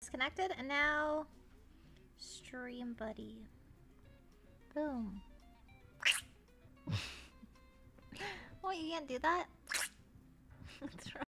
Connected, and now stream buddy. Boom. Oh, you can't do that? What's wrong?